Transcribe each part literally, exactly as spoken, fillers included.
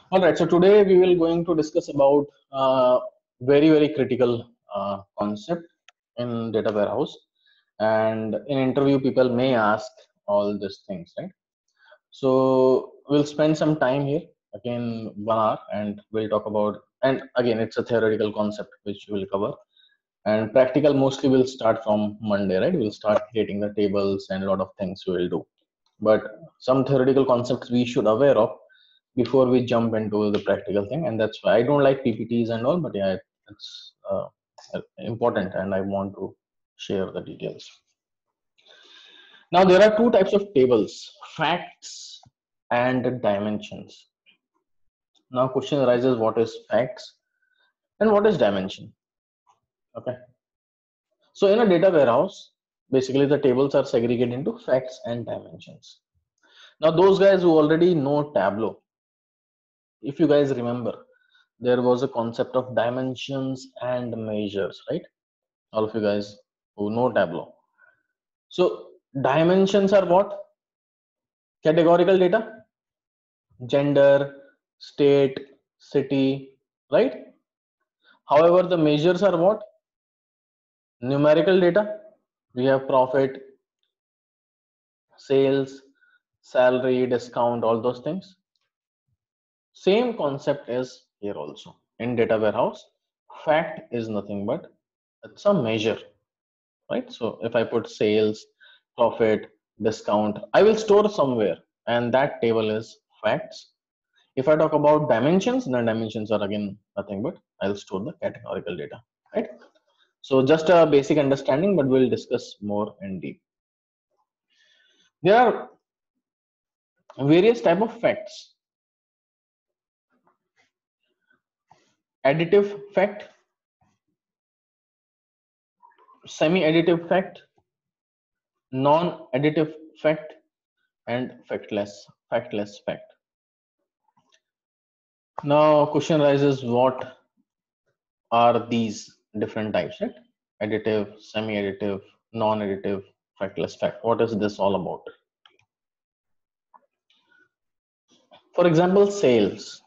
All right, so today we will going to discuss about uh, very very critical uh, concept in data warehouse, and in interview people may ask all these things, right? So we'll spend some time here again one hour, and we'll talk about. And again, it's a theoretical concept which we'll cover, and practical mostly will start from Monday, right? We'll start creating the tables and a lot of things we will do, but some theoretical concepts we should aware of before we jump into the practical thing. And that's why I don't like ppts and all, but yeah, it's uh, important and I want to share the details. Now there are two types of tables: facts and dimensions. Now question arises, what is facts and what is dimension? Okay, so in a data warehouse, basically the tables are segregated into facts and dimensions. Now those guys who already know Tableau, if you guys remember, there was a concept of dimensions and measures, right? All of you guys who know Tableau. So dimensions are what? Categorical data, gender, state, city, right? However, the measures are what? Numerical data. We have profit, sales, salary, discount, all those things. Same concept is here also in data warehouse. Fact is nothing but it's a measure, right? So if I put sales, profit, discount, I will store somewhere, and that table is facts. If I talk about dimensions, then dimensions are again nothing but I'll store the categorical data, right? So just a basic understanding, but we'll discuss more in deep. There are various type of facts: additive fact, semi-additive fact, non-additive fact, and factless factless fact. Now question arises, what are these different types, right? Additive, semi-additive, non-additive, factless fact. What is this all about? For example, sales.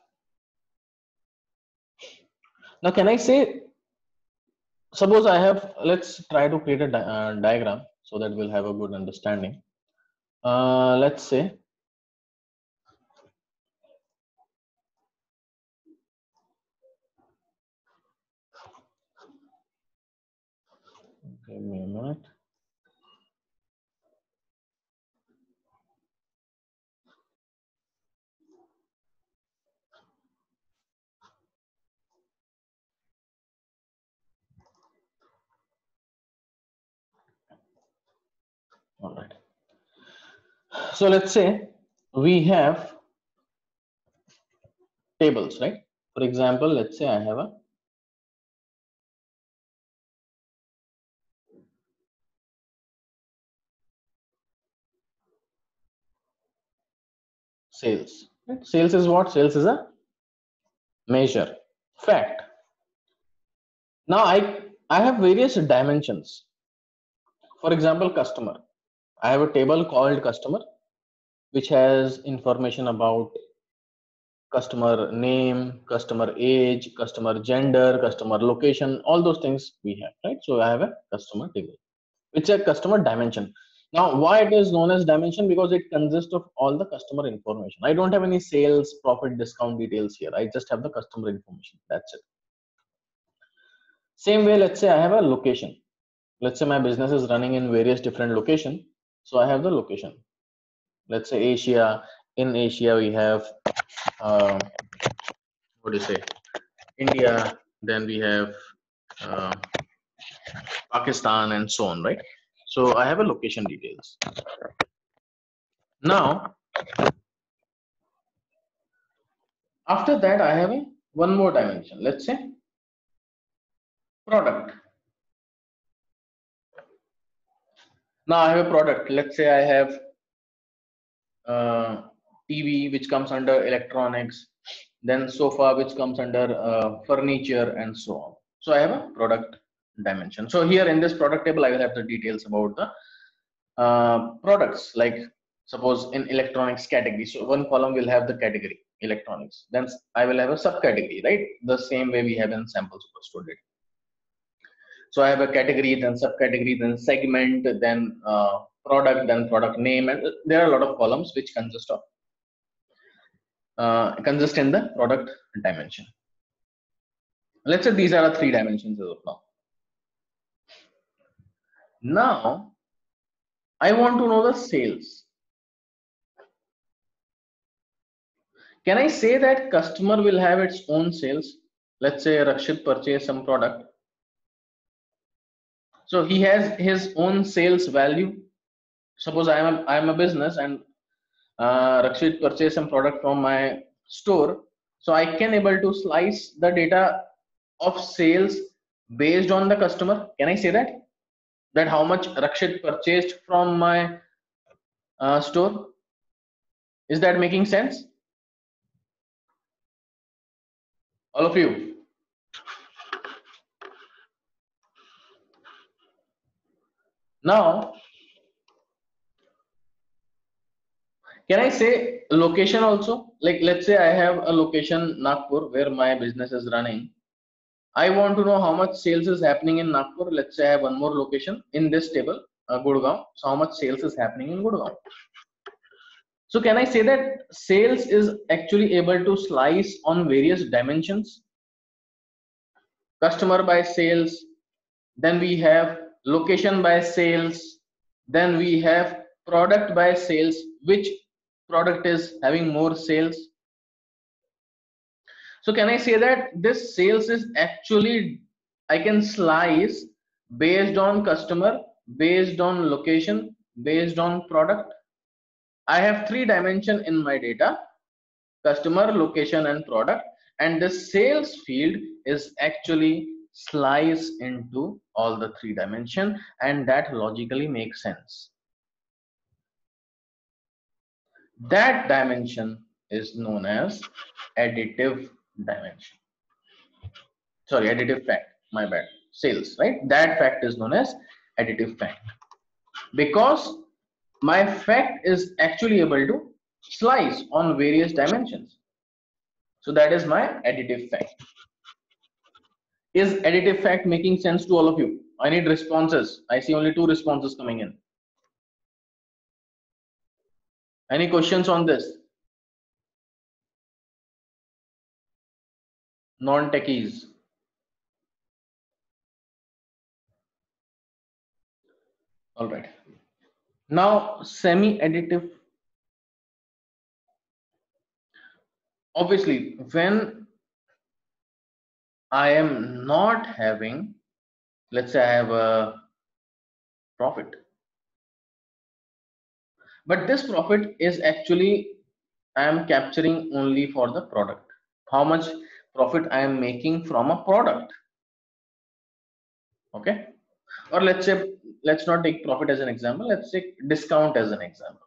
Now can I say, suppose I have, let's try to create a di uh, diagram so that we'll have a good understanding. Uh, let's say give me a minute. All right. So let's say we have tables, right? For example, let's say I have a sales. Right? Sales is what? Sales is a measure, fact. Now I I have various dimensions. For example, customer. I have a table called customer, which has information about customer name, customer age, customer gender, customer location, all those things we have, right? So I have a customer table. It's a customer dimension. Now, why it is known as dimension? Because it consists of all the customer information. I don't have any sales, profit, discount details here. I just have the customer information. That's it. Same way, let's say I have a location. Let's say my business is running in various different locations. So I have the location. Let's say Asia. In Asia, we have, uh, what do you say, India. Then we have uh, Pakistan and so on, right? So I have a location details. Now, after that, I have a one more dimension. Let's say product. Now I have a product. Let's say I have uh, T V, which comes under electronics, then sofa, which comes under uh, furniture, and so on. So I have a product dimension. So here in this product table, I will have the details about the uh, products. Like suppose in electronics category, so one column will have the category, electronics. Then I will have a subcategory, right? The same way we have in sample superstore data. So I have a category, then subcategory, then segment, then uh, product, then product name, and there are a lot of columns which consist of uh, consist in the product dimension. Let's say these are the three dimensions as of now. Now I want to know the sales. Can I say that customer will have its own sales? Let's say Rakshit purchased some product. So he has his own sales value. Suppose I am a, I am a business and uh, Rakshit purchased some product from my store. So I can able to slice the data of sales based on the customer. Can I say that? That how much Rakshit purchased from my uh, store? Is that making sense? All of you. Now, can I say location also? Like, let's say I have a location Nagpur where my business is running. I want to know how much sales is happening in Nagpur. Let's say I have one more location in this table, uh, Gurgaon. So how much sales is happening in Gurgaon? So can I say that sales is actually able to slice on various dimensions? Customer by sales, then we have location by sales, then we have product by sales, which product is having more sales. So can I say that this sales is actually, I can slice based on customer, based on location, based on product? I have three dimension in my data: customer, location, and product, and the sales field is actually sliced into all the three dimension, and that logically makes sense. That dimension is known as additive dimension. Sorry, additive fact, my bad. Sales, right? That fact is known as additive fact, because my fact is actually able to slice on various dimensions. So that is my additive fact. Is additive fact making sense to all of you? I need responses. I see only two responses coming in. Any questions on this? Non-techies. All right. Now, semi-additive. Obviously, when I am not having, let's say I have a profit, but this profit is actually I am capturing only for the product. How much profit I am making from a product? Okay. Or let's say, let's not take profit as an example. Let's take discount as an example.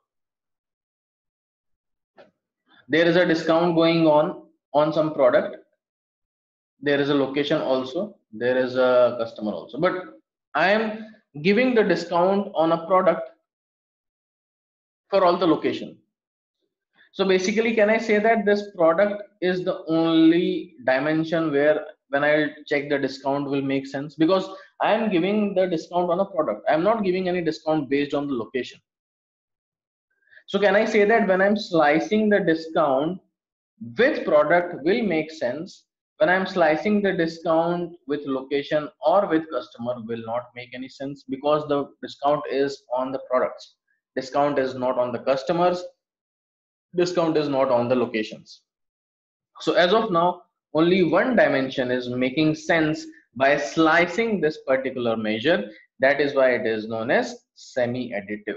There is a discount going on on some product. There is a location also. There is a customer also. But I am giving the discount on a product for all the location. So basically, can I say that this product is the only dimension where when I check the discount will make sense? Because I am giving the discount on a product. I am not giving any discount based on the location. So can I say that when I'm slicing the discount with product will make sense? When I'm slicing the discount with location or with customer will not make any sense, because the discount is on the products. Discount is not on the customers. Discount is not on the locations. So as of now, only one dimension is making sense by slicing this particular measure. That is why it is known as semi-additive.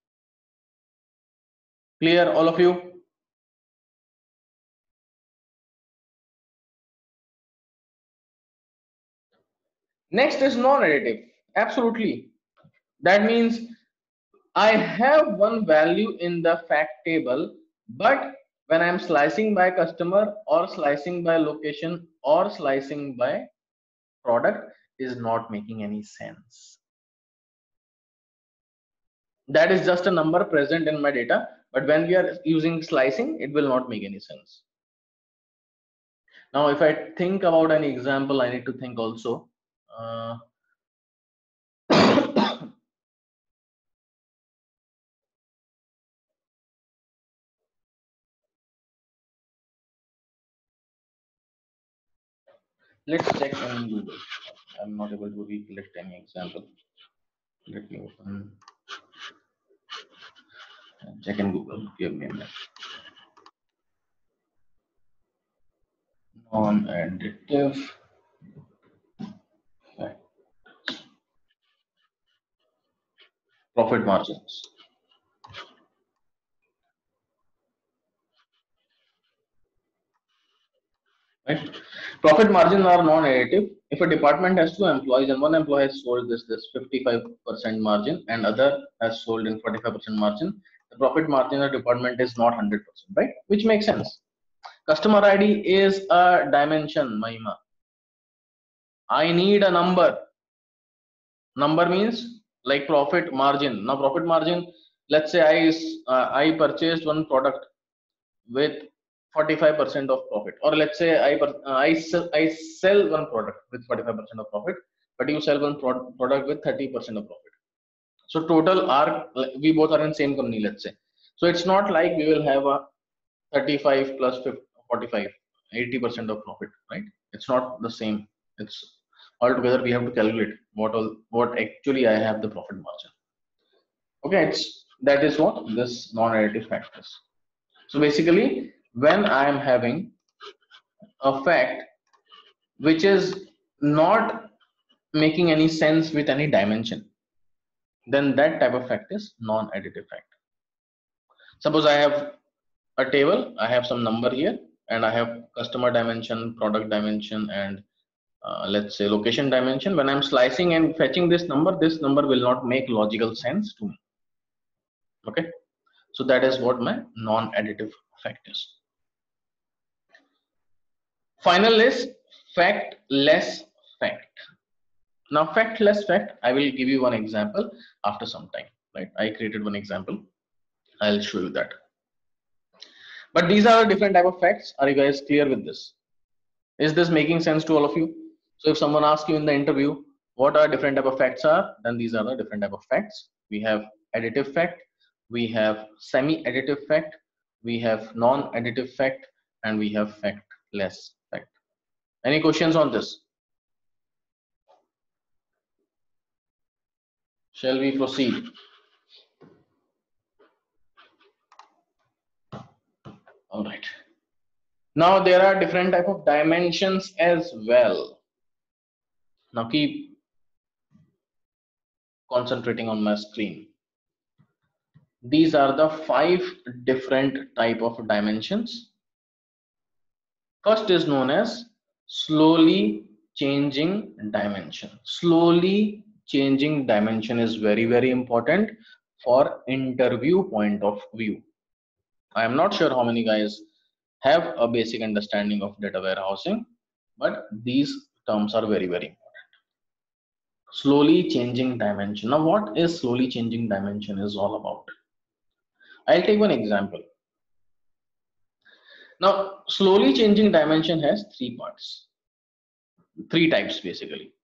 Clear, all of you? Next is non-additive. Absolutely. That means I have one value in the fact table, but when I'm slicing by customer or slicing by location or slicing by product is not making any sense. That is just a number present in my data, but when we are using slicing, it will not make any sense. Now, if I think about any example, I need to think also. Uh, let's check in Google. I'm not able to recollect any example. Let me open and check in Google. Give me a minute. Non-additive profit margins. Right? Profit margins are non-additive. If a department has two employees and one employee has sold this this fifty-five percent margin and other has sold in forty-five percent margin, the profit margin of department is not one hundred percent, right? Which makes sense. Customer I D is a dimension, Mahima. I need a number. Number means like profit margin. Now profit margin, let's say I uh, I purchased one product with forty-five percent of profit, or let's say I uh, I sell I sell one product with forty-five percent of profit, but you sell one pro product with thirty percent of profit. So total are, we both are in same company, let's say. So it's not like we will have a thirty-five plus forty-five, eighty percent of profit, right? It's not the same. It's altogether we have to calculate what all what actually I have the profit margin. Okay, it's that is what this non-additive fact is. So basically, when I am having a fact which is not making any sense with any dimension, then that type of fact is non-additive fact. Suppose I have a table, I have some number here, and I have customer dimension, product dimension, and uh, let's say location dimension. When I'm slicing and fetching this number, this number will not make logical sense to me. Okay, so that is what my non-additive fact is. Final is fact less fact. Now fact less fact, I will give you one example after some time, right? I created one example. I'll show you that. But these are different type of facts. Are you guys clear with this? Is this making sense to all of you? So if someone asks you in the interview, what are different type of facts are, then these are the different type of facts. We have additive fact, we have semi-additive fact, we have non-additive fact, and we have fact less fact. Any questions on this? Shall we proceed? All right. Now there are different type of dimensions as well. Now keep concentrating on my screen. These are the five different type of dimensions. First is known as slowly changing dimension. Slowly changing dimension is very, very important for interview point of view. I am not sure how many guys have a basic understanding of data warehousing, but these terms are very, very important. Slowly changing dimension. Now, what is slowly changing dimension is all about? I'll take one example. Now, slowly changing dimension has three parts, three types basically.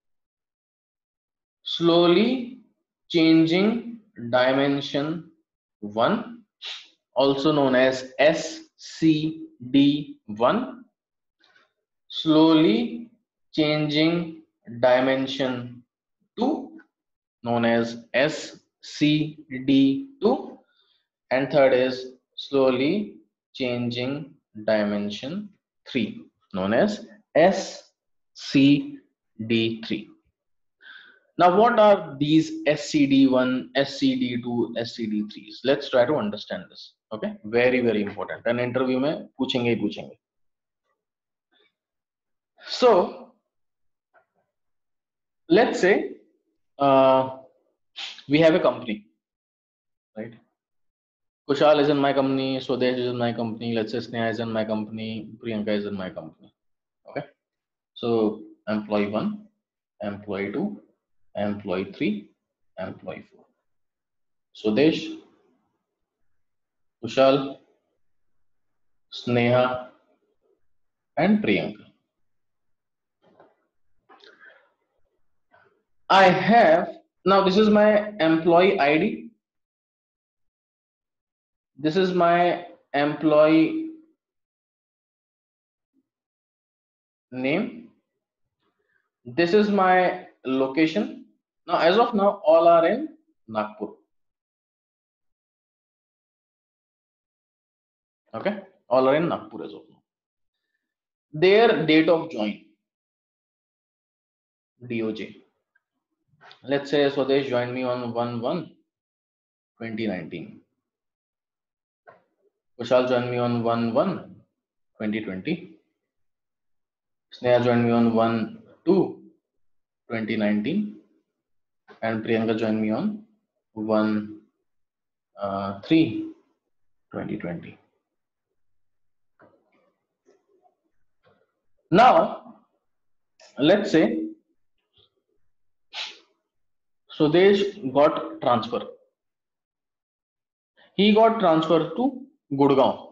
Slowly changing dimension one, also known as S C D one. Slowly changing dimension two, known as S C D two, and third is slowly changing dimension three, known as S C D three. Now, what are these S C D one, S C D two, S C D threes? Let's try to understand this. Okay, very, very important. An interview में पूछेंगे ही पूछेंगे. So, let's say uh, we have a company, right? Kushal is in my company, Swadesh is in my company, let's say Sneha is in my company, Priyanka is in my company. Okay, so employee one, employee two, employee three, employee four. Swadesh, Kushal, Sneha, and Priyanka. I have, now this is my employee I D. This is my employee name. This is my location. Now, as of now, all are in Nagpur. Okay, all are in Nagpur as of now. Their date of join, D O J. Let's say Swadesh joined me on one one twenty nineteen. Kushal joined me on one one twenty twenty. Sneha joined me on one two twenty nineteen. And Priyanka joined me on one three twenty twenty. Now, let's say Swadesh got transfer. He got transferred to Gurgaon.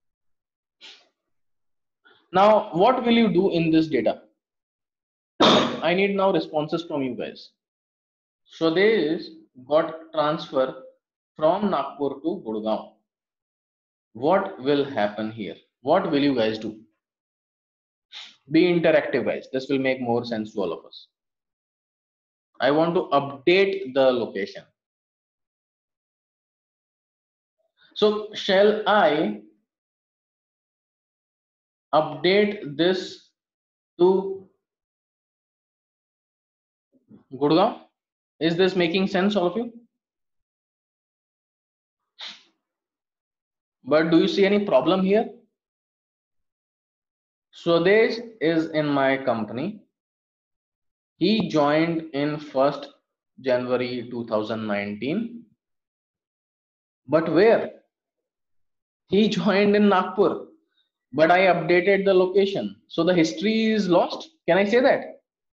Now, what will you do in this data? I need now responses from you guys. Swadesh got transfer from Nagpur to Gurgaon. What will happen here? What will you guys do? Be interactive, guys. This will make more sense to all of us. I want to update the location. So shall I update this to Gurgaon? Is this making sense, all of you? But do you see any problem here? Swadesh is in my company. He joined in first January two thousand nineteen. But where? He joined in Nagpur, but I updated the location. So the history is lost. Can I say that?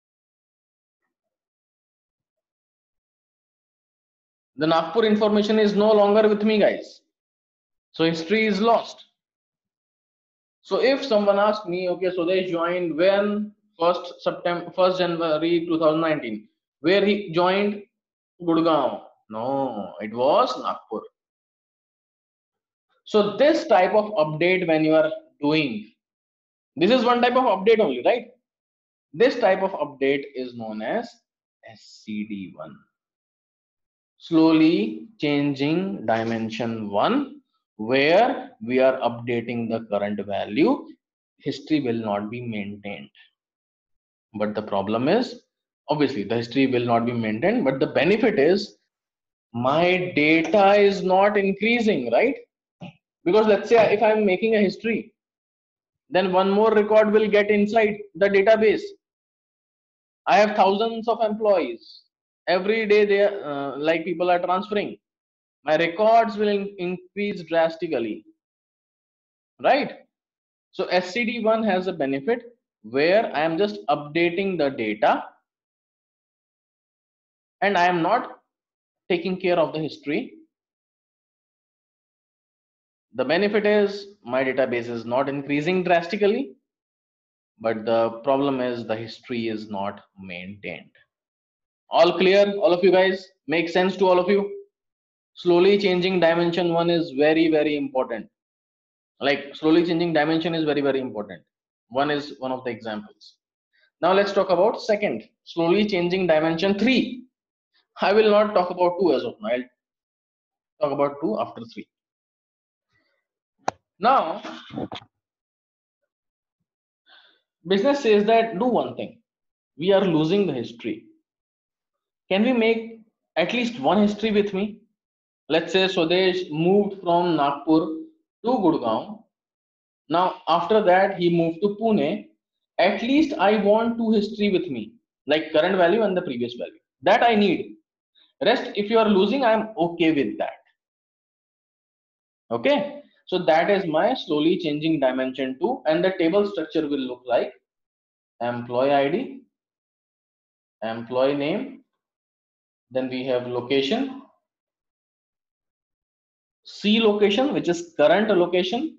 The Nagpur information is no longer with me, guys. So history is lost. So if someone asks me, okay, so they joined when? First September, first January two thousand nineteen. Where he joined? Gurgaon. No, it was Nagpur. So this type of update when you are doing, this is one type of update only, right? This type of update is known as S C D one. Slowly changing dimension one, where we are updating the current value. History will not be maintained. But the problem is, obviously, the history will not be maintained, but the benefit is my data is not increasing, right? Because let's say if I'm making a history, then one more record will get inside the database. I have thousands of employees. Every day they uh, like people are transferring. My records will in increase drastically, right? So S C D one has a benefit where I am just updating the data and I am not taking care of the history. The benefit is my database is not increasing drastically, but the problem is the history is not maintained. All clear, all of you guys? Make sense to all of you? Slowly changing dimension one is very, very important. Like slowly changing dimension is very, very important. One is one of the examples. Now let's talk about second, slowly changing dimension three. I will not talk about two as of now. I'll talk about two after three. Now, business says that do one thing. We are losing the history. Can we make at least one history with me? Let's say Swadesh moved from Nagpur to Gurgaon. Now, after that, he moved to Pune. At least I want two history with me, like current value and the previous value. That I need. Rest, if you are losing, I am okay with that. Okay. So that is my slowly changing dimension two, and the table structure will look like employee I D, employee name, then we have location, C location, which is current location,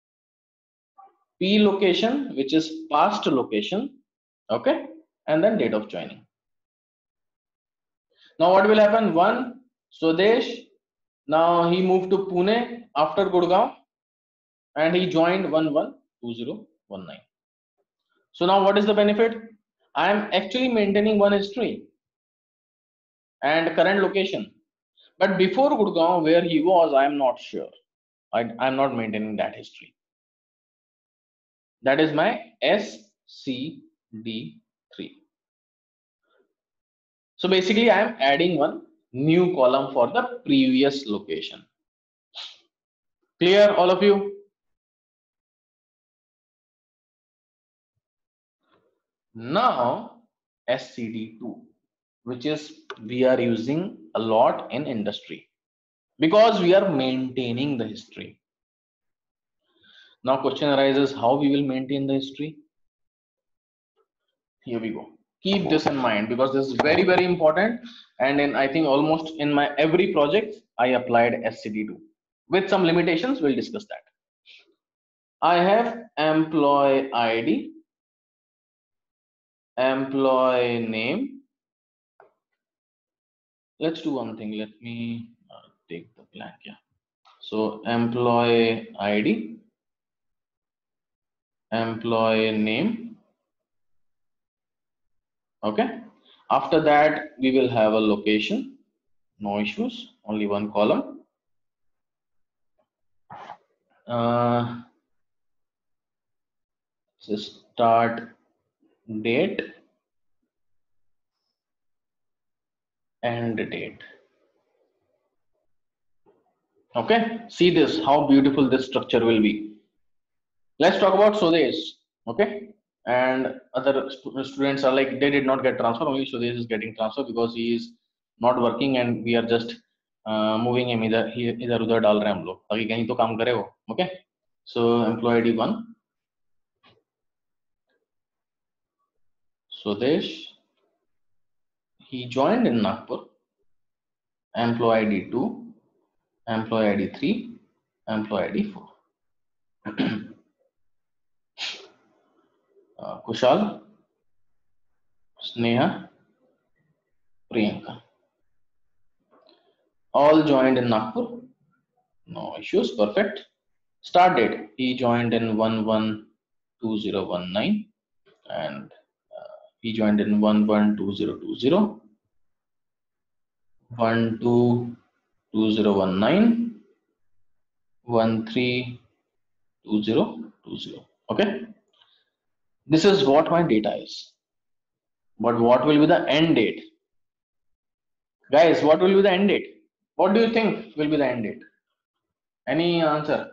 P location, which is past location, okay, and then date of joining. Now what will happen? One, Swadesh, now he moved to Pune after Gurgaon and he joined one one two zero one nine. So now what is the benefit? I am actually maintaining one history and current location. But before Gurgaon, where he was, I am not sure. I am not maintaining that history. That is my S C D three. So basically, I am adding one new column for the previous location. Clear, all of you? Now, S C D two, which is we are using a lot in industry because we are maintaining the history. Now, question arises, how we will maintain the history? Here we go. Keep this in mind because this is very, very important. And in, I think almost in my every project, I applied S C D two. With some limitations, we'll discuss that. I have employee I D, employee name. Let's do one thing. Let me uh, take the blank. Yeah. So employee I D, employee name. Okay. After that, we will have a location. No issues. Only one column. Uh, so start date and date. Okay, see this, how beautiful this structure will be. Let's talk about Swadesh. Okay, and other st students are like they did not get transfer, only Swadesh is getting transfer because he is not working and we are just uh, moving him इधर इधर उधर डाल रहे हैं हम लोग ताकि कहीं तो काम करे वो. Okay, so employee I D one, Swadesh, he joined in Nagpur. Employee I D two, employee I D three, employee I D four. uh, Kushal, Sneha, Priyanka, all joined in Nagpur. No issues, perfect. Start date, he joined in one one two zero one nine and uh, he joined in one one two zero two zero, one two two zero one nine, one three two zero two zero. Okay, this is what my data is. But what will be the end date? Guys, what will be the end date? What do you think will be the end date? Any answer?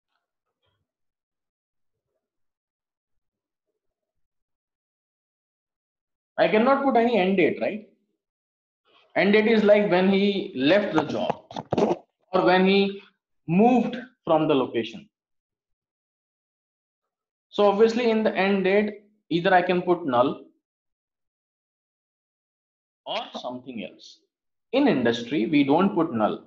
I cannot put any end date, right? End date is like when he left the job or when he moved from the location. So obviously in the end date, either I can put null or something else. In industry, we don't put null.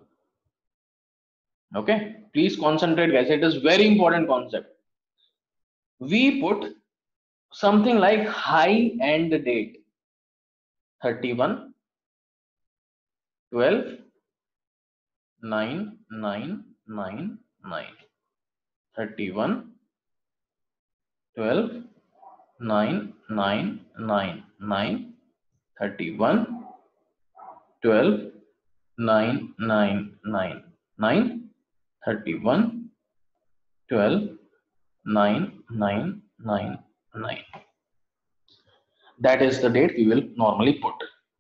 Okay, please concentrate, guys. It is very important concept. We put something like high end date thirty-one, twelve, nine, nine, nine, nine, thirty-one, twelve, nine, nine, nine, nine, thirty-one, twelve, nine, nine, nine, nine, thirty-one, twelve, nine, nine, nine, nine. That is the date we will normally put.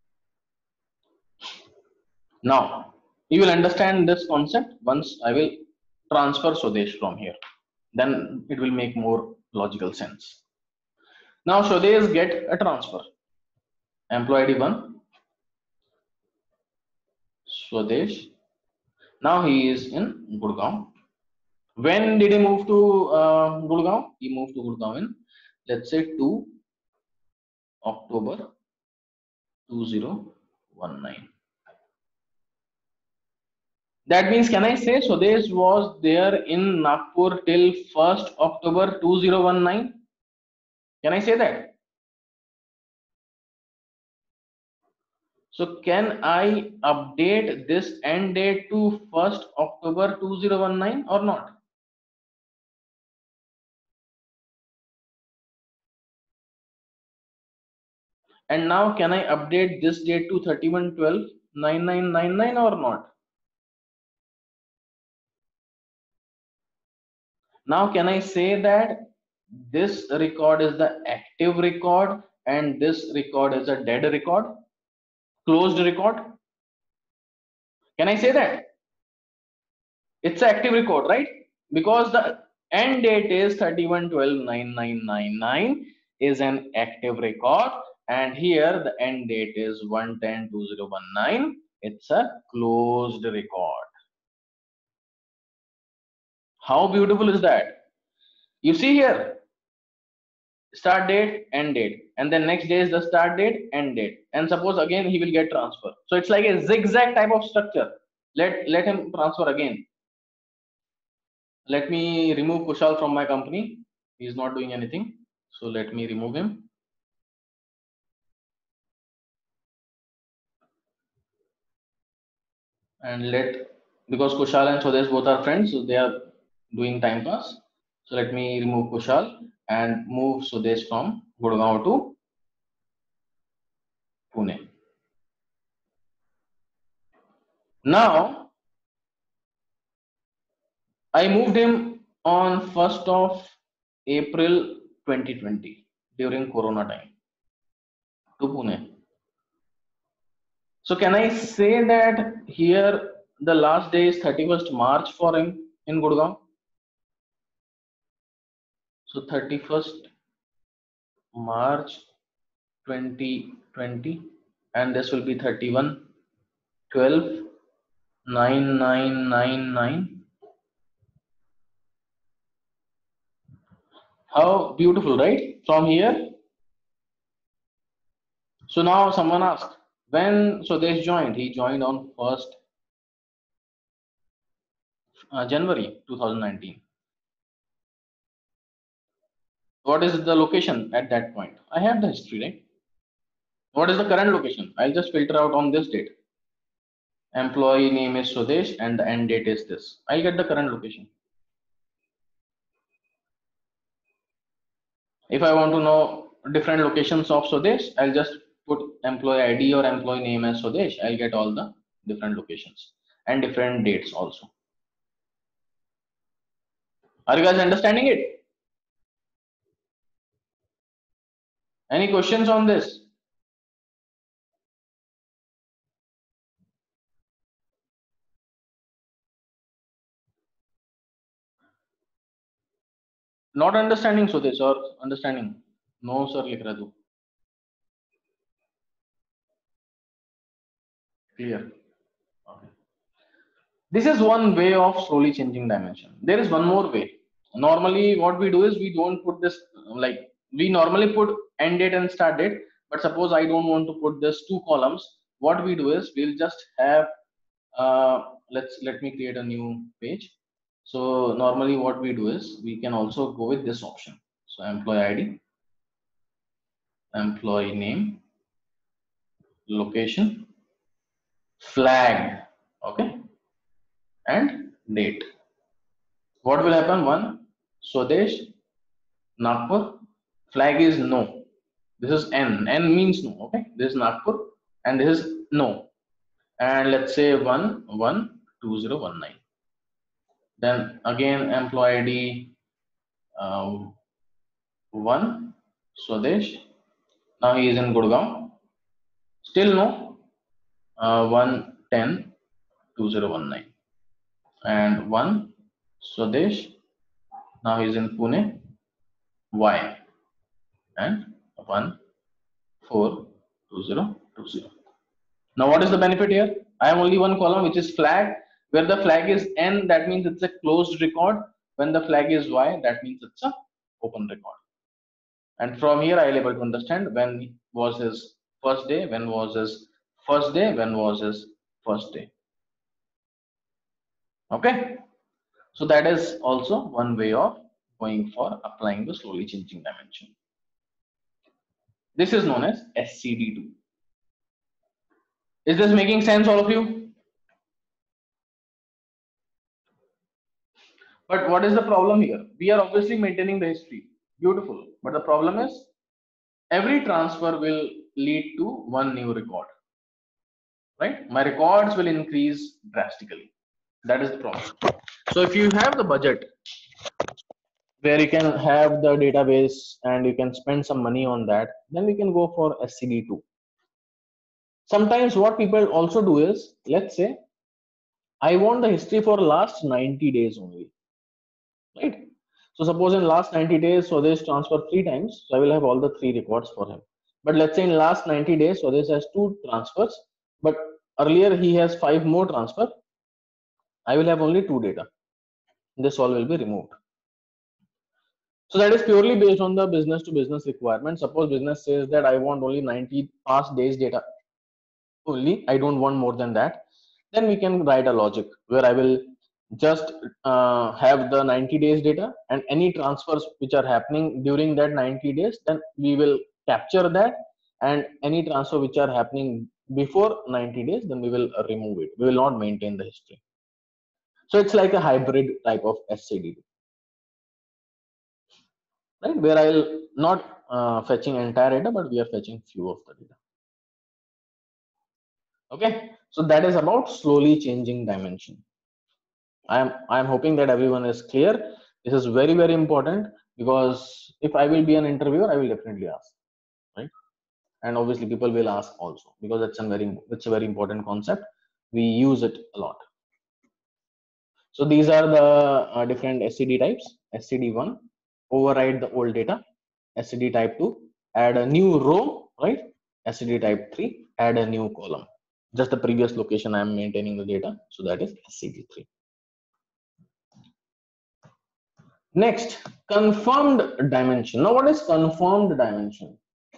Now, you will understand this concept once I will transfer Swadesh from here. Then it will make more logical sense. Now, Swadesh get a transfer. Employee I D one, Swadesh. Now he is in Gurgaon. When did he move to uh, Gurgaon? He moved to Gurgaon in, let's say, two October two thousand nineteen. That means, can I say Swadesh was there in Nagpur till first October two thousand nineteen? Can I say that? So can I update this end date to first October two thousand nineteen or not? And now can I update this date to thirty-one twelve nineteen ninety-nine or not? Now can I say that this record is the active record and this record is a dead record, closed record? Can I say that? It's an active record, right? Because the end date is thirty-one twelve nineteen ninety-nine is an active record, and here the end date is one ten two thousand nineteen. It's a closed record. How beautiful is that? You see here, start date, end date, and then next day is the start date, end date, and suppose again he will get transfer. So it's like a zigzag type of structure. Let let him transfer again. Let me remove Kushal from my company. He is not doing anything. So let me remove him. And let, because Kushal and Swadesh both are friends, so they are doing time pass. So let me remove Kushal and move Swadesh from Gurgaon to Pune. Now I moved him on first of April twenty twenty during Corona time to Pune. So can I say that here the last day is thirty-first March for him in Gurgaon? So thirty-first March twenty twenty, and this will be thirty-one twelve nineteen ninety-nine. How beautiful, right? From here. So now someone asked, when Swadesh joined? He joined on first uh, January two thousand nineteen. What is the location at that point? I have the history, right? What is the current location? I'll just filter out on this date. Employee name is Swadesh and the end date is this. I'll get the current location. If I want to know different locations of Swadesh, I'll just put employee I D or employee name as Swadesh. I'll get all the different locations and different dates also. Are you guys understanding it? Any questions on this? Not understanding Swadesh or understanding? No sir, likh raha tu. Clear. Okay. This is one way of slowly changing dimension. There is one more way. Normally what we do is we don't put this, like we normally put end date and start date, but suppose I don't want to put this two columns. What we do is we'll just have uh, let's let me create a new page. So normally what we do is we can also go with this option. So employee I D, employee name, location, flag, okay, and date. What will happen? One, Swadesh, Nagpur, flag is no. This is N. N means no. Okay. This is Nagpur and this is no. And let's say one one two zero one nine. Then again employee I D um, one Swadesh. Now he is in Gurgaon. Still no. Uh, one ten two zero one nine. And one Swadesh. Now he is in Pune. Y. And one four two zero two zero. Now what is the benefit here? I have only one column which is flag. Where the flag is N, that means it's a closed record. When the flag is Y, that means it's a open record. And from here I will able to understand when was his first day, when was his first day, when was his first day. Okay. So that is also one way of going for applying the slowly changing dimension. This is known as S C D two. Is this making sense, all of you? But what is the problem here? We are obviously maintaining the history. Beautiful. But the problem is every transfer will lead to one new record, right? My records will increase drastically. That is the problem. So if you have the budget where you can have the database and you can spend some money on that, then we can go for S C D two. Sometimes what people also do is, let's say, I want the history for last ninety days only, right? So suppose in last ninety days, so this transfer three times, so I will have all the three records for him. But let's say in last ninety days, so this has two transfers, but earlier he has five more transfer. I will have only two data. This all will be removed. So that is purely based on the business to business requirement. Suppose business says that I want only ninety past days data only, I don't want more than that, then we can write a logic where I will just uh, have the ninety days data, and any transfers which are happening during that ninety days, then we will capture that, and any transfer which are happening before ninety days, then we will remove it. We will not maintain the history. So it's like a hybrid type of S C D, right? Where I'll not uh, fetching entire data, but we are fetching few of the data. Okay, so that is about slowly changing dimension. I am I am hoping that everyone is clear. This is very very important, because if I will be an interviewer, I will definitely ask, right? And obviously people will ask also, because it's a very it's a very important concept. We use it a lot. So these are the uh, different S C D types. S C D one, override the old data. S C D type two, add a new row, right? S C D type three, add a new column. Just the previous location I am maintaining the data, so that is S C D three. Next, confirmed dimension. Now, what is confirmed dimension?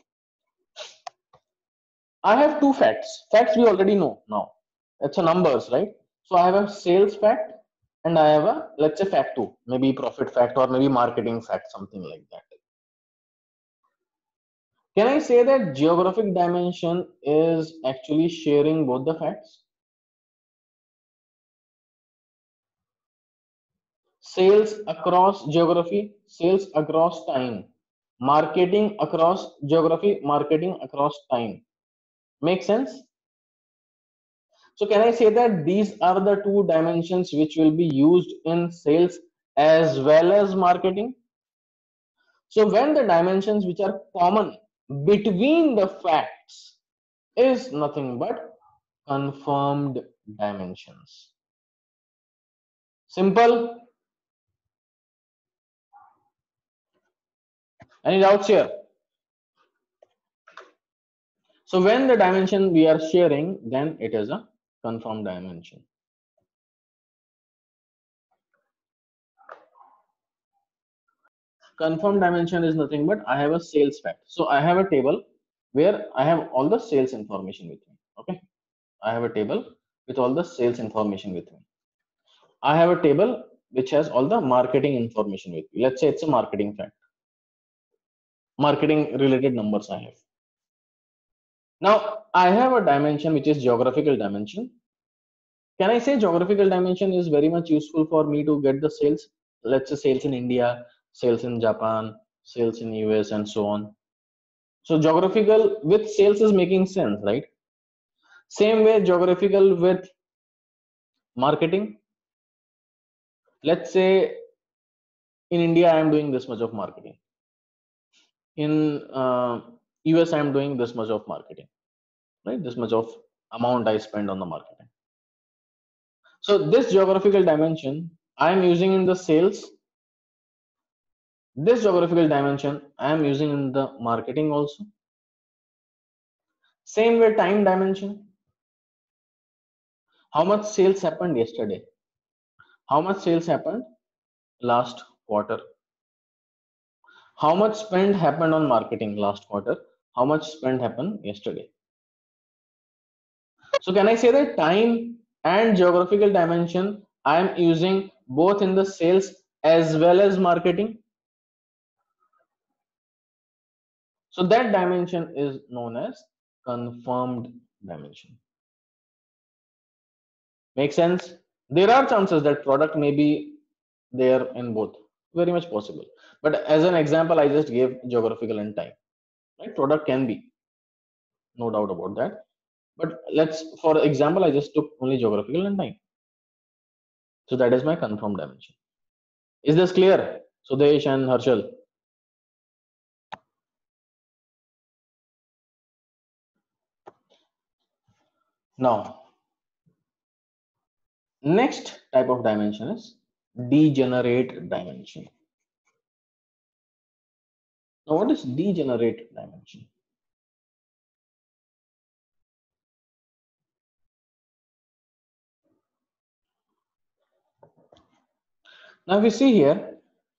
I have two facts. Facts we already know now. It's a numbers, right? So I have a sales fact and I have a, let's say, fact two, maybe profit fact or maybe marketing fact, something like that. Can I say that geographic dimension is actually sharing both the facts? Sales across geography, sales across time, marketing across geography, marketing across time. Make sense? So can I say that these are the two dimensions which will be used in sales as well as marketing? So when the dimensions which are common between the facts is nothing but confirmed dimensions. Simple. Any doubts here? So when the dimension we are sharing, then it is a confirmed dimension. Confirmed dimension is nothing but I have a sales fact. So I have a table where I have all the sales information with me. Okay. I have a table with all the sales information with me. I have a table which has all the marketing information with me. Let's say it's a marketing fact. Marketing related numbers I have. Now I have a dimension which is geographical dimension. Can I say geographical dimension is very much useful for me to get the sales? Let's say sales in India, sales in Japan, sales in U S, and so on. So geographical with sales is making sense, right? Same way geographical with marketing. Let's say in India, I am doing this much of marketing. In uh, U S, I am doing this much of marketing, right? This much of amount I spend on the marketing. So this geographical dimension I am using in the sales. This geographical dimension I am using in the marketing also. Same way time dimension. How much sales happened yesterday? How much sales happened last quarter? How much spend happened on marketing last quarter? How much spend happened yesterday? So can I say that time and geographical dimension I am using both in the sales as well as marketing? So that dimension is known as confirmed dimension. Make sense? There are chances that product may be there in both, very much possible. But as an example, I just gave geographical and time, right? Product can be, no doubt about that. But let's, for example, I just took only geographical and time. So that is my confirmed dimension. Is this clear, Sudesh and Harshal? Now, next type of dimension is degenerate dimension. Now, what is degenerate dimension? Now, we see here,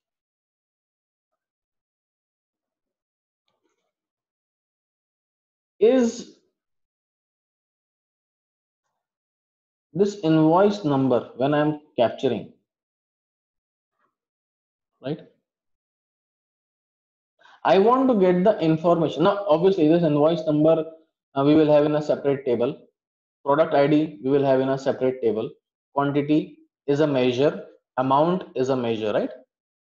is this invoice number when I'm capturing, right? I want to get the information. Now, obviously, this invoice number uh, we will have in a separate table. Product I D we will have in a separate table. Quantity is a measure. Amount is a measure, right?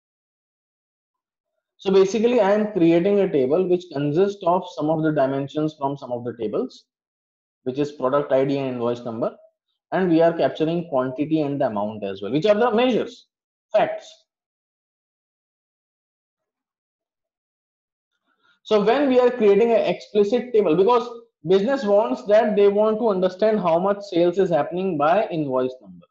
So basically, I am creating a table which consists of some of the dimensions from some of the tables, which is product I D and invoice number. And we are capturing quantity and the amount as well, which are the measures, facts. So when we are creating an explicit table, because business wants that, they want to understand how much sales is happening by invoice number.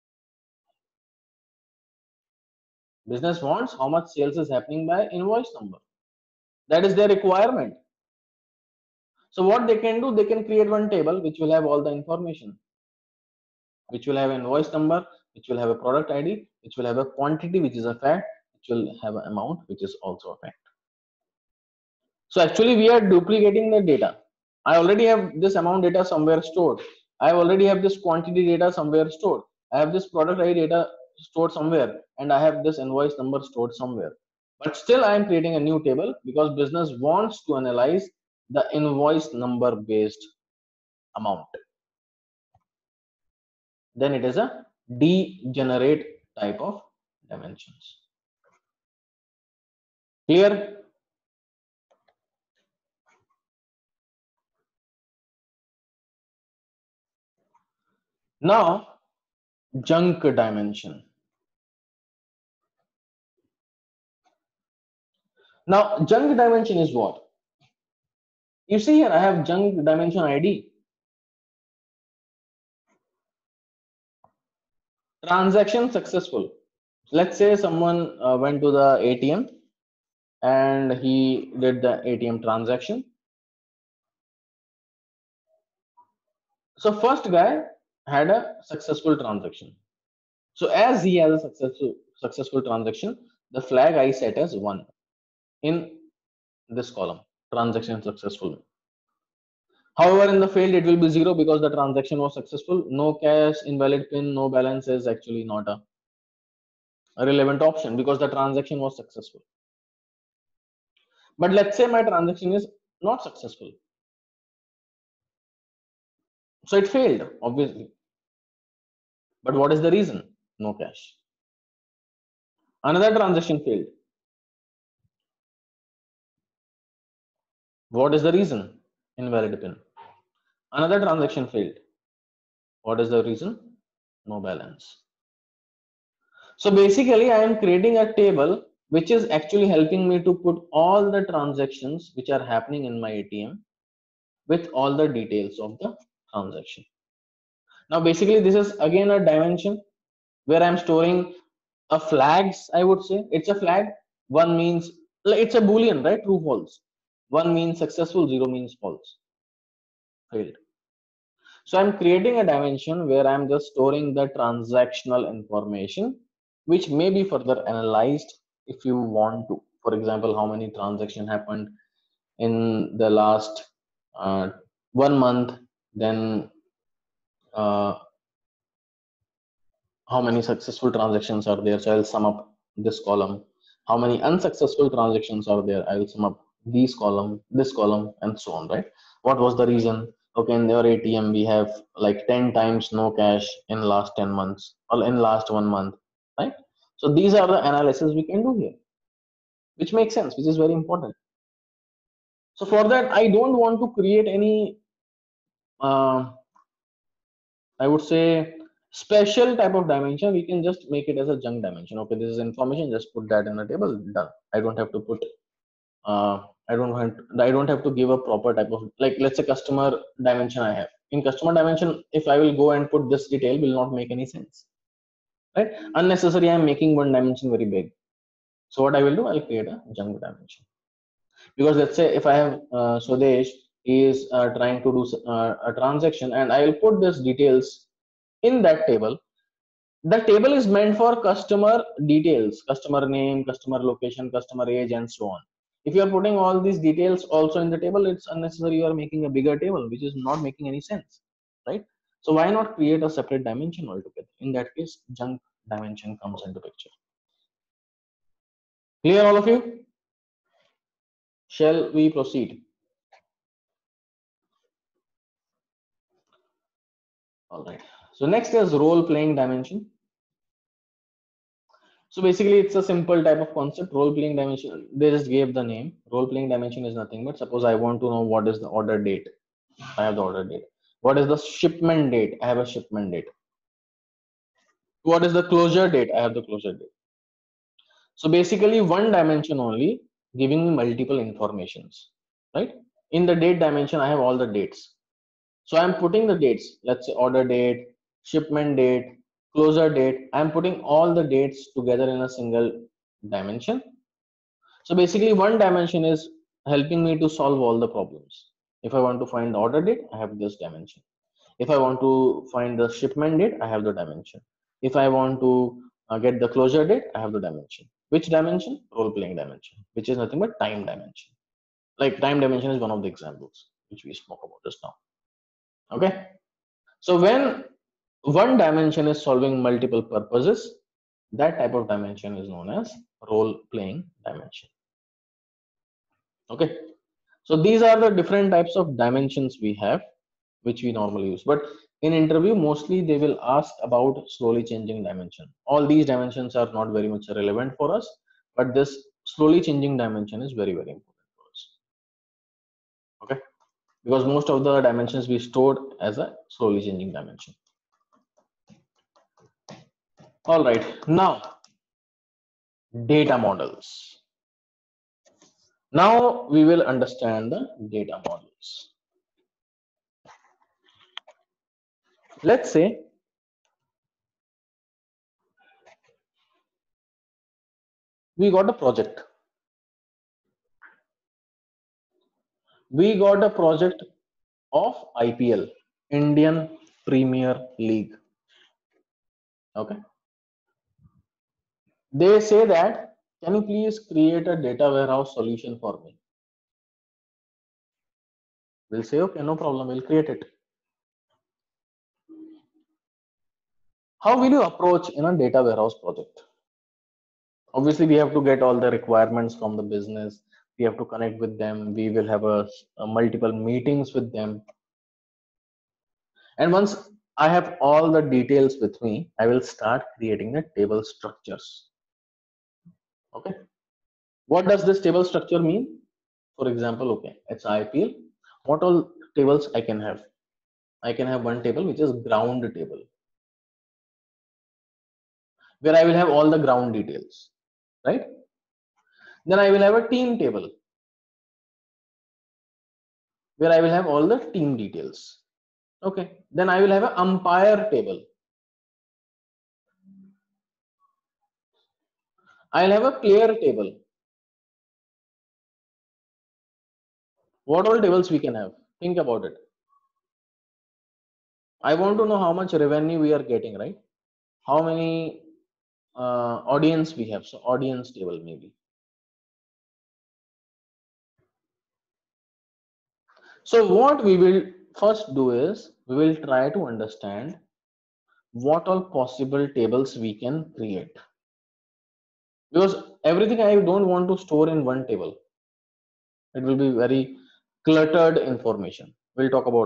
Business wants how much sales is happening by invoice number. That is their requirement. So what they can do, they can create one table which will have all the information, which will have invoice number, which will have a product I D, which will have a quantity, which is a fact, which will have an amount, which is also a fact. So actually we are duplicating the data. I already have this amount data somewhere stored. I already have this quantity data somewhere stored. I have this product I D data stored somewhere, and I have this invoice number stored somewhere. But still I am creating a new table because business wants to analyze the invoice number based amount. Then it is a degenerate type of dimensions. Clear? Now, junk dimension. Now, junk dimension is what? You see here, I have junk dimension I D. Transaction successful. Let's say someone uh, went to the A T M and he did the A T M transaction. So first guy had a successful transaction. So as he has a successful successful transaction, the flag I set as one in this column, transaction successful. However, in the failed, it will be zero because the transaction was successful. No cash, invalid pin, no balance is actually not a, a relevant option because the transaction was successful. But let's say my transaction is not successful. So it failed, obviously. But what is the reason? No cash. Another transaction failed. What is the reason? Invalid pin. Another transaction failed. What is the reason? No balance. So basically, I am creating a table which is actually helping me to put all the transactions which are happening in my A T M with all the details of the transaction. Now, basically, this is again a dimension where I'm storing a flags. I would say it's a flag. One means it's a boolean, right? True, false. One means successful, zero means false, failed. So I'm creating a dimension where I'm just storing the transactional information, which may be further analyzed if you want to. For example, how many transactions happened in the last uh, one month, then uh, how many successful transactions are there. So I'll sum up this column. How many unsuccessful transactions are there? I will sum up these column, this column, and so on, right? What was the reason? Okay, in your A T M we have like ten times no cash in last ten months or in last one month, right? So these are the analysis we can do here, which makes sense, which is very important. So for that, I don't want to create any, uh, I would say, special type of dimension. We can just make it as a junk dimension. Okay, this is information, just put that in the table, done. I don't have to put, uh, I don't want, I don't have to give a proper type of, like, let's say customer dimension I have. In customer dimension, if I will go and put this detail, will not make any sense, right? Unnecessary, I'm making one dimension very big. So what I will do, I'll create a junk dimension. Because let's say if I have uh, Swadesh is uh, trying to do uh, a transaction, and I will put this details in that table. The table is meant for customer details, customer name, customer location, customer age, and so on. If you are putting all these details also in the table, it's unnecessary. You are making a bigger table, which is not making any sense, right? So why not create a separate dimension altogether? In that case, junk dimension comes into picture. Clear, all of you? Shall we proceed? All right. So next is role playing dimension. So basically, it's a simple type of concept. Role playing dimension, they just gave the name. Role playing dimension is nothing but, suppose I want to know what is the order date. I have the order date. What is the shipment date? I have a shipment date. What is the closure date? I have the closure date. So basically, one dimension only giving me multiple informations, right? In the date dimension, I have all the dates. So I'm putting the dates. Let's say order date, shipment date, closure date. I'm putting all the dates together in a single dimension. So basically, one dimension is helping me to solve all the problems. If I want to find the order date, I have this dimension. If I want to find the shipment date, I have the dimension. If I want to uh, get the closure date, I have the dimension. Which dimension? Role playing dimension, which is nothing but time dimension. Like time dimension is one of the examples which we spoke about just now. Okay. So when one dimension is solving multiple purposes, that type of dimension is known as role playing dimension. Okay. So these are the different types of dimensions we have, which we normally use. But in interview, mostly they will ask about slowly changing dimension. All these dimensions are not very much relevant for us, but this slowly changing dimension is very, very important for us. Okay, because most of the dimensions we stored as a slowly changing dimension. All right, now data models. Now we will understand the data models. Let's say we got a project. We got a project of I P L, Indian Premier League. Okay. They say that, can you please create a data warehouse solution for me? We'll say, okay, no problem, we'll create it. How will you approach in a data warehouse project? Obviously, we have to get all the requirements from the business. We have to connect with them. We will have a, a multiple meetings with them. And once I have all the details with me, I will start creating the table structures. Okay. What does this table structure mean? For example, okay, it's I P L. What all tables I can have? I can have one table which is ground table, where I will have all the ground details, right? Then I will have a team table, where I will have all the team details. Okay. Then I will have an umpire table. I'll have a player table. What all tables we can have? Think about it. I want to know how much revenue we are getting, right? How many uh, audience we have. So audience table maybe. So what we will first do is we will try to understand what all possible tables we can create. Because everything I don't want to store in one table. It will be very cluttered information. We'll talk about that.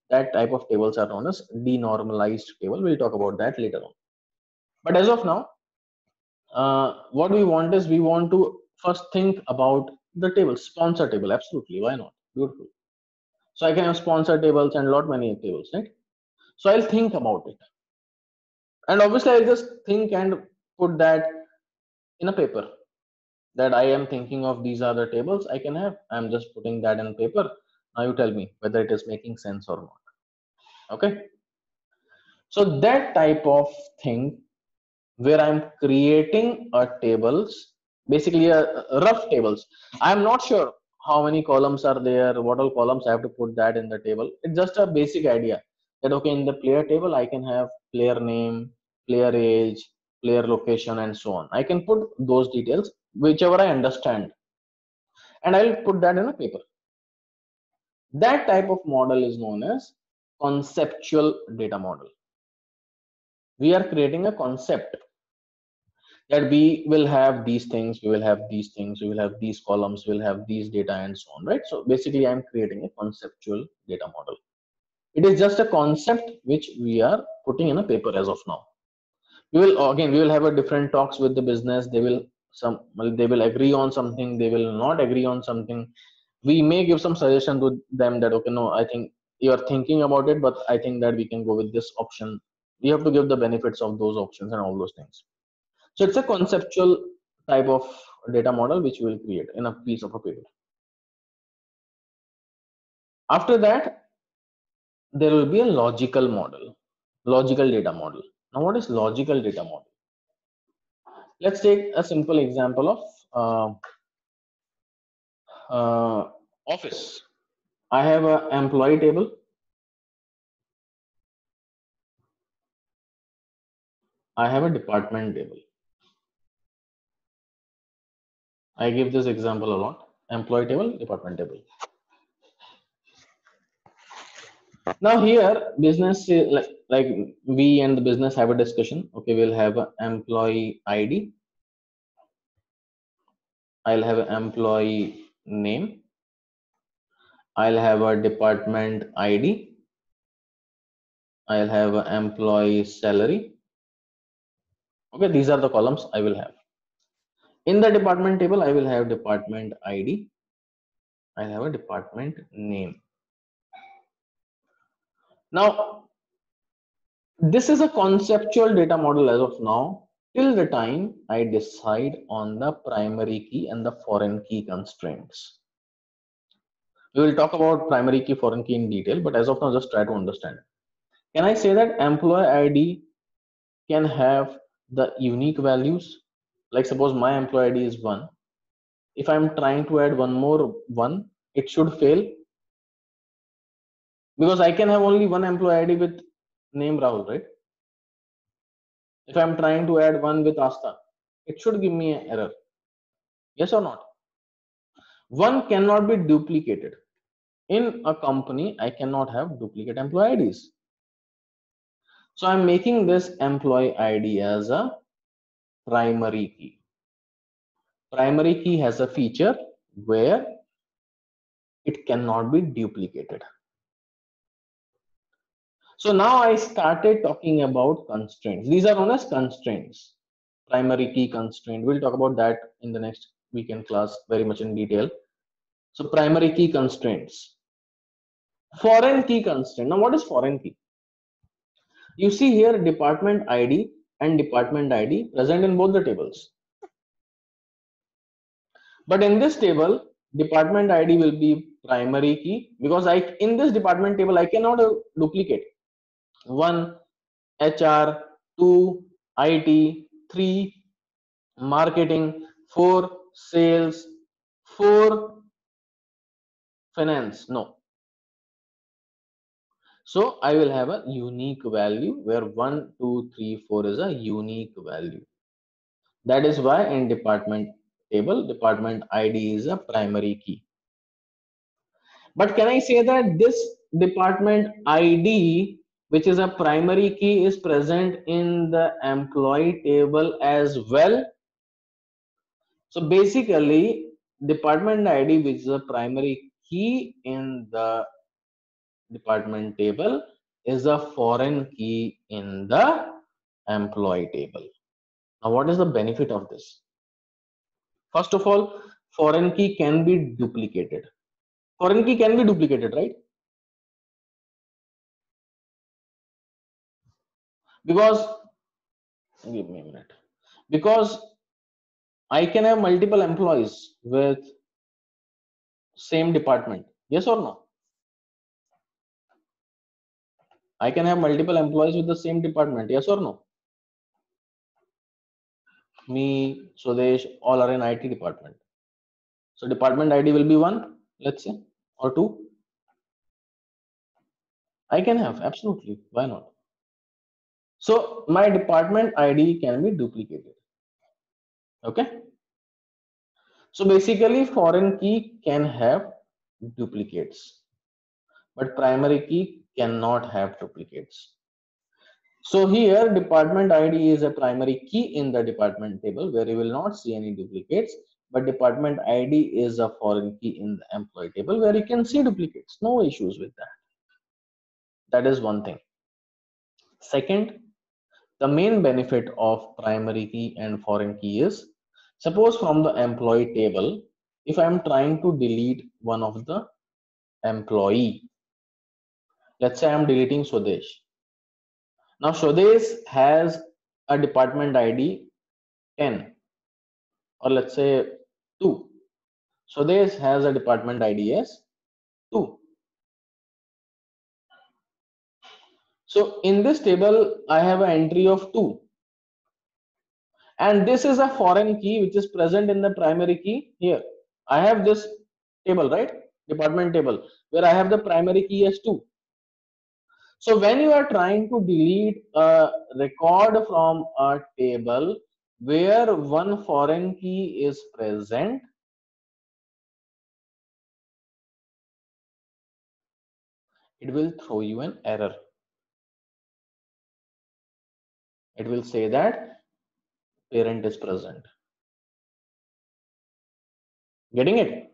That type of tables are known as denormalized table. We'll talk about that later on. But as of now, uh, what we want is we want to first think about the table, sponsor table. Absolutely, why not? Beautiful. So I can have sponsor tables and lot many tables, right? So I'll think about it, and obviously I'll just think and put that in a paper, that I am thinking of these are the tables I can have. I'm just putting that in paper. Now you tell me whether it is making sense or not. Okay. So that type of thing where I'm creating a tables, basically a, a rough tables. I'm not sure how many columns are there, what all columns I have to put that in the table. It's just a basic idea that okay, in the player table I can have player name, player age, player location, and so on. I can put those details whichever I understand, and I'll put that in a paper. That type of model is known as conceptual data model. We are creating a concept that we will have these things, we will have these things, we will have these columns, we'll have these data, and so on, right? So basically I'm creating a conceptual data model. It is just a concept which we are putting in a paper as of now. We will again we will have a different talks with the business. They will some they will agree on something, they will not agree on something. We may give some suggestion to them that okay, no, I think you are thinking about it, but I think that we can go with this option. We have to give the benefits of those options and all those things. So it's a conceptual type of data model which we will create in a piece of a paper. After that, there will be a logical model, logical data model. Now, what is logical data model? Let's take a simple example of uh, uh, office. I have an employee table. I have a department table. I give this example a lot. Employee table, department table. Now here, business like like we and the business have a discussion. Okay, we'll have an employee I D. I'll have an employee name. I'll have a department I D. I'll have an employee salary. Okay, these are the columns I will have. In the department table, I will have department I D. I have a department name. Now, this is a conceptual data model as of now, till the time I decide on the primary key and the foreign key constraints. We will talk about primary key, foreign key in detail, but as of now, just try to understand. Can I say that employee I D can have the unique values? Like suppose my employee I D is one. If I'm trying to add one more one, it should fail because I can have only one employee I D with name Rahul, right? If I'm trying to add one with Asta, it should give me an error. Yes or not? One cannot be duplicated. In a company, I cannot have duplicate employee I Ds. So I'm making this employee I D as a primary key. Primary key has a feature where it cannot be duplicated. So now I started talking about constraints. These are known as constraints. Primary key constraint. We'll talk about that in the next weekend class very much in detail. So primary key constraints. Foreign key constraint. Now what is foreign key? You see here department I D and department I D present in both the tables. But in this table, department I D will be primary key because I in this department table I cannot duplicate. One H R, two I T, three marketing, four sales, four finance. No. So I will have a unique value where one, two, three, four is a unique value. That is why in department table, department I D is a primary key. But can I say that this department I D, which is a primary key, is present in the employee table as well? So basically, department I D, which is a primary key in the department table is a foreign key in the employee table. Now, what is the benefit of this? First of all, foreign key can be duplicated. Foreign key can be duplicated, right? Because, give me a minute. Because I can have multiple employees with same department. Yes or no? I can have multiple employees with the same department. Yes or no? Me, Swadesh, all are in I T department. So department I D will be one, let's say, or two. I can have, absolutely. Why not? So my department I D can be duplicated. Okay. So basically, foreign key can have duplicates, but primary key cannot have duplicates. So here department I D is a primary key in the department table where you will not see any duplicates, but department I D is a foreign key in the employee table where you can see duplicates. No issues with that. That is one thing. Second, the main benefit of primary key and foreign key is, suppose from the employee table, if I am trying to delete one of the employee, let's say I am deleting Swadesh. Now Swadesh has a department I D ten, or let's say two. Swadesh has a department I D as two. So in this table, I have an entry of two. And this is a foreign key which is present in the primary key here. I have this table, right? Department table, where I have the primary key as two. So when you are trying to delete a record from a table where one foreign key is present, it will throw you an error. It will say that parent is present. Getting it?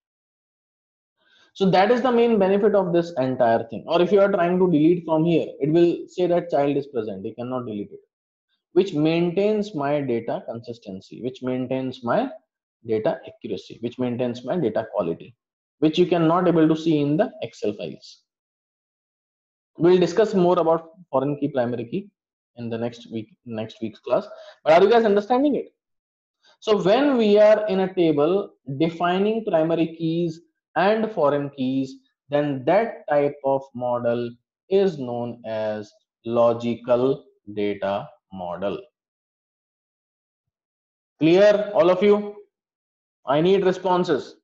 So that is the main benefit of this entire thing. Or if you are trying to delete from here, it will say that child is present. You cannot delete it, which maintains my data consistency, which maintains my data accuracy, which maintains my data quality, which you cannot able to see in the Excel files. We'll discuss more about foreign key, primary key in the next week, next week's class. But are you guys understanding it? So when we are in a table defining primary keys and foreign keys, then that type of model is known as logical data model. Clear, all of you? I need responses.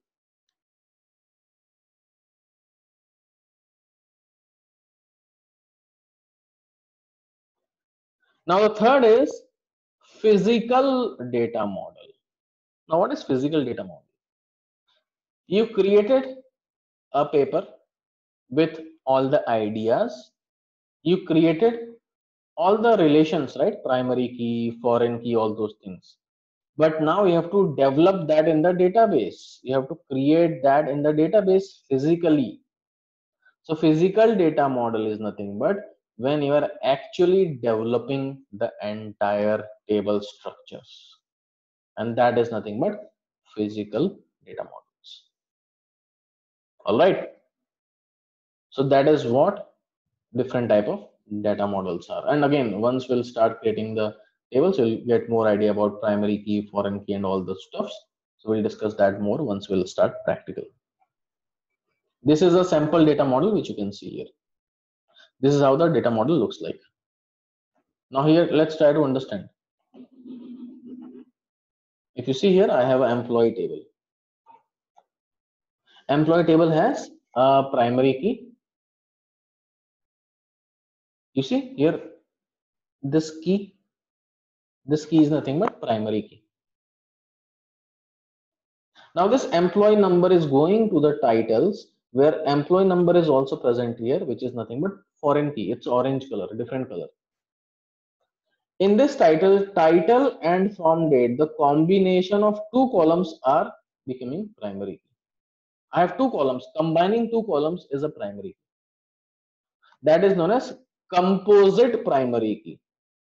Now the third is physical data model. Now what is physical data model? You created a paper with all the ideas. You created all the relations, right? Primary key, foreign key, all those things. But now you have to develop that in the database. You have to create that in the database physically. So physical data model is nothing but when you are actually developing the entire table structures, and that is nothing but physical data models. All right. So that is what different type of data models are. And again, once we'll start creating the tables, you'll get more idea about primary key, foreign key, and all the stuffs. So we'll discuss that more once we'll start practical. This is a sample data model which you can see here. This is how the data model looks like. Now here, let's try to understand. If you see here, I have an employee table. Employee table has a primary key. You see here, this key, this key is nothing but primary key. Now this employee number is going to the titles where employee number is also present here, which is nothing but foreign key. It's orange color, different color. In this title, title and from date, the combination of two columns are becoming primary key. I have two columns. Combining two columns is a primary key. That is known as composite primary key.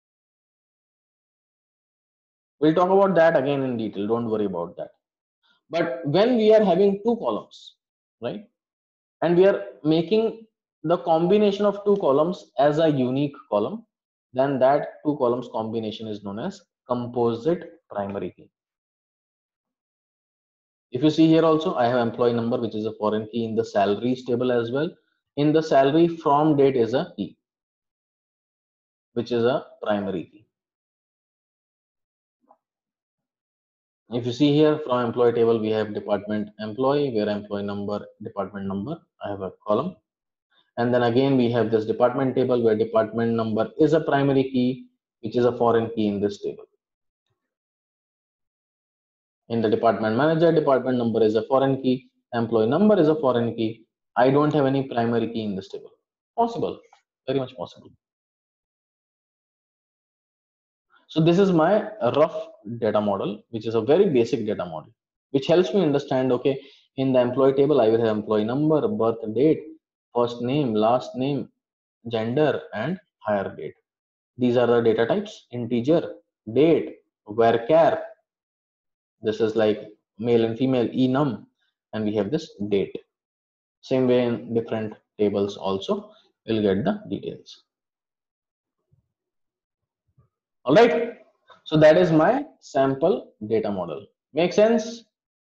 We'll talk about that again in detail. Don't worry about that. But when we are having two columns, right, and we are making the combination of two columns as a unique column, then that two columns combination is known as composite primary key. If you see here also, I have employee number, which is a foreign key in the salaries table as well. In the salary from date is a key, which is a primary key. If you see here from employee table, we have department employee, where employee number, department number, I have a column. And then again, we have this department table where department number is a primary key, which is a foreign key in this table. In the department manager, department number is a foreign key, employee number is a foreign key. I don't have any primary key in this table. Possible, very much possible. So this is my rough data model, which is a very basic data model, which helps me understand, okay, in the employee table, I will have employee number, birth date, first name, last name, gender, and hire date. These are the data types: integer, date, varchar. This is like male and female, enum, and we have this date. Same way in different tables also, we'll get the details. All right. So that is my sample data model. Make sense?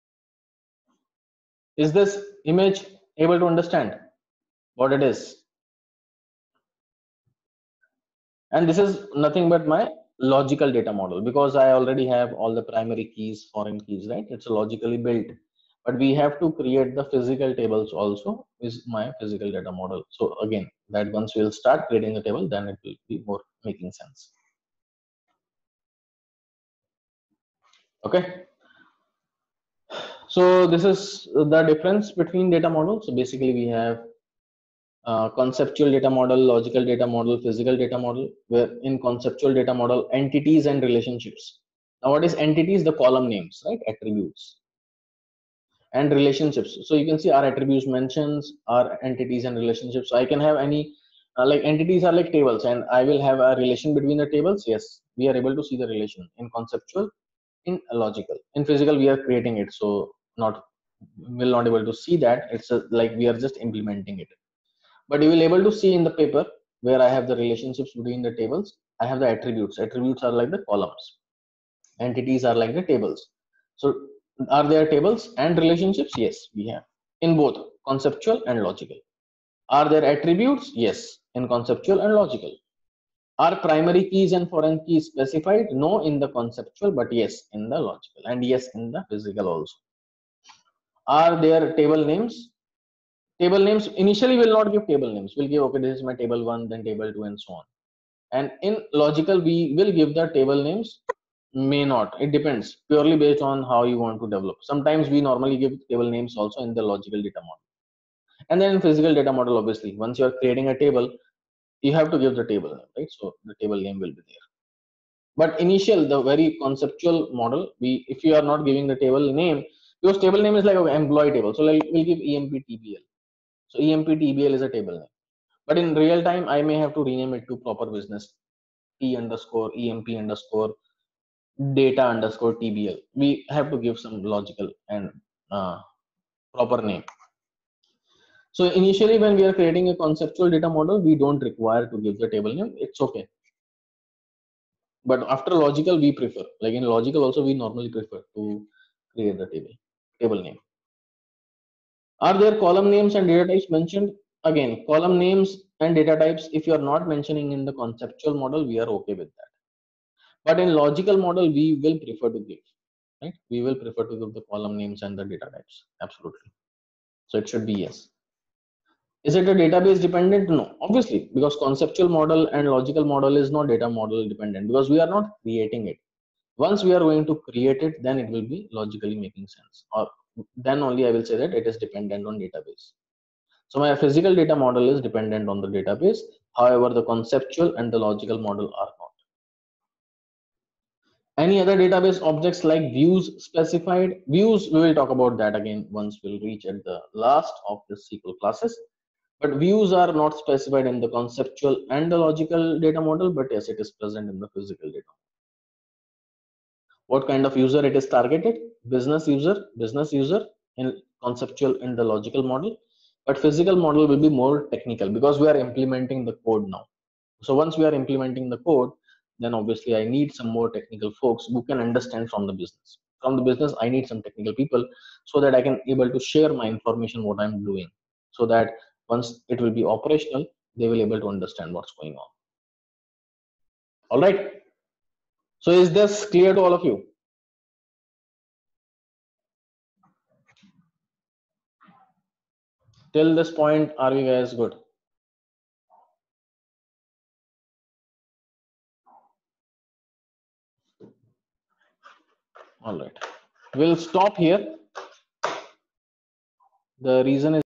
Is this image able to understand what it is? And this is nothing but my logical data model, because I already have all the primary keys, foreign keys, right? It's logically built, but we have to create the physical tables also is my physical data model. So again, that once we'll start creating the table, then it will be more making sense. Okay. So this is the difference between data models. So basically we have Uh, conceptual data model, logical data model, physical data model, where in conceptual data model, entities and relationships. Now what is entities? The column names, right? Attributes. And relationships. So you can see our attributes mentions our entities and relationships. So I can have any, uh, like entities are like tables, and I will have a relation between the tables. Yes, we are able to see the relation in conceptual, in logical. In physical, we are creating it. So not, will not able to see that. It's a, like we are just implementing it. But you will able to see in the paper where I have the relationships between the tables. I have the attributes. Attributes are like the columns. Entities are like the tables. So are there tables and relationships? Yes, we have in both conceptual and logical. Are there attributes? Yes, in conceptual and logical. Are primary keys and foreign keys specified? No, in the conceptual, but yes, in the logical, and yes, in the physical also. Are there table names? Table names initially will not give table names. We'll give, okay, this is my table one, then table two, and so on. And in logical, we will give the table names, may not. It depends purely based on how you want to develop. Sometimes we normally give table names also in the logical data model. And then in physical data model, obviously, once you are creating a table, you have to give the table name, right? So the table name will be there. But initial, the very conceptual model, we if you are not giving the table name, because table name is like, okay, employee table. So we'll give E M P T B L. So E M P T B L is a table name. But in real time, I may have to rename it to proper business, T underscore E M P underscore data underscore T B L. We have to give some logical and uh, proper name. So initially, when we are creating a conceptual data model, we don't require to give the table name. It's okay. But after logical, we prefer. Like in logical, also we normally prefer to create the table table name. Are there column names and data types mentioned? Again, column names and data types, if you are not mentioning in the conceptual model, we are okay with that. But in logical model, we will prefer to give, right? We will prefer to give the column names and the data types. Absolutely. So it should be yes. Is it a database dependent? No, obviously, because conceptual model and logical model is not data model dependent, because we are not creating it. Once we are going to create it, then it will be logically making sense, or then only I will say that it is dependent on database. So my physical data model is dependent on the database. However, the conceptual and the logical model are not. Any other database objects like views specified? Views, we will talk about that again once we'll reach at the last of the S Q L classes. But views are not specified in the conceptual and the logical data model, but yes, it is present in the physical data. What kind of user it is targeted? Business user, business user in conceptual and the logical model. But physical model will be more technical because we are implementing the code now. So once we are implementing the code, then obviously I need some more technical folks who can understand from the business. From the business, I need some technical people so that I can able to share my information, what I'm doing, so that once it will be operational, they will able to understand what's going on. All right. So is this clear to all of you? Till this point, are you guys good? All right. We'll stop here. The reason is